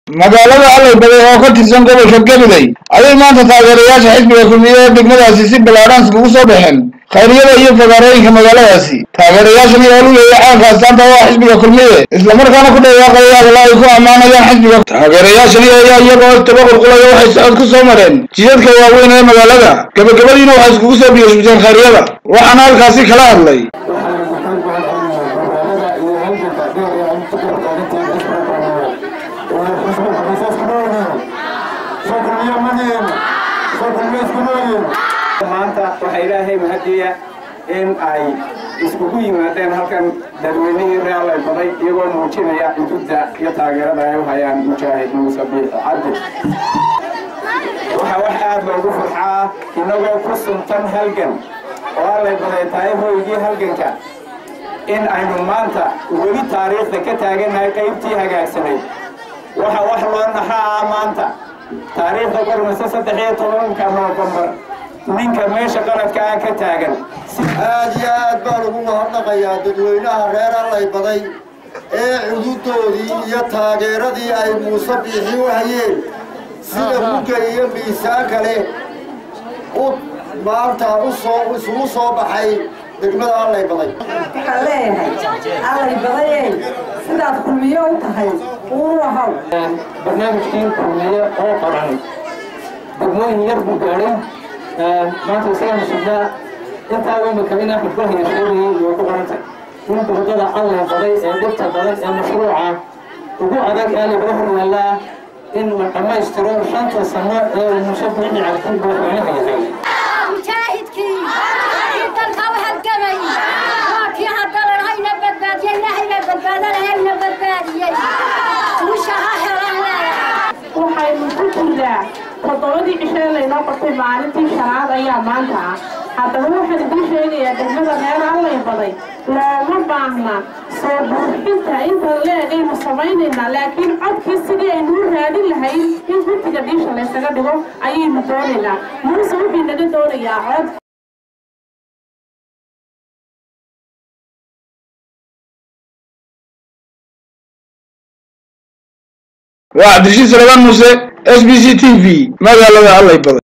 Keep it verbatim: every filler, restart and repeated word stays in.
magaalada Allay Baday oo ka tirsan gobolka Gabiley ayay maanta taageerayaasha xisbiga kulmiye degmadaasi si balaaran ugu soo baxeen khayriyada iyo fagaarooyinka magaaladaasi taageerayaashan iyo ololaya caanka astaanta waa xisbiga kulmiye isla markaana ku dhawaaqaya walaa ay ku amaanayaan xisbiga taageerayaashan ayaa iyagoo tabaqulqulaya waxay socod ku soo mareen jidadka waaweyn ee magaalada gabagabadiina waxay iskugu soo biyashubteen khayriyada waxaana halkaasi kala hadlay maanta waxa ilaahay mahadiya in ay iskugu yimaadeen halkan dadweynihii reer Allay Baday iyagoo muujinaya cudurda iyo taageerada ay u hayaan mujaahid Muuse Biixi Cabdi waxa wax aad loogu farxaa inagoo ku suntan halgan oo Allay Baday tahay hooygii halganka in aynu maanta weli taariikhda ka taaganahay qaybtii hagaagsanay waxa wax loo naxaa maanta taariikhda qormaysa saddex iyo tobanka Noofambar ninka meesha qaladka ah ka taagan aad iyo aad baan ugu mahadnaqayaa dadweynaha reer Allay Baday ee cududoodii iyo taageeradii ay Muuse Biixi u hayeen sida buga iyo miisaan kale u maanta u soo isugu soo baxay degmada Allay Baday waxaan leeyahay Allay Baday sidaad kulmiye u tahay uu wahaw barnaamijkii kulmiye oo qoran degmooyin yar buu gaaray maanta isaga shaqada inta uu makamina xubnaha yeeshay iyo ku qorantay in dowladda Allay Baday ee dhibta badan ee mashruuca ugu adag ee lagu horyeelaa in la dhamaystiro shanta sano ee Muuse Biixi Cabdi madaxweynaha yahay mujaahidkii dalka waxa galay waakii hadal hayna badbaadiyay hayna badbaadana hayna badbaadiyay mushaha helaan waxay muujinaysaa todobadii cishay laynoo qabtay maalintii shanaad ayaa maanta ah haddaba waxaan idiin sheegayaa degmada reer Allay Baday looma baahna soo buuxinta inta leegaynu samaynaynaa laakiin codkii sidii aynu u raadin lahayn in guddiga dhiisha laysaga dhigo ayaynu doonaynaa muuse wuxuu naga doonayaa cod waa Cabdirashiid Salmaan Muuse S B C T V magaalada Allay Baday.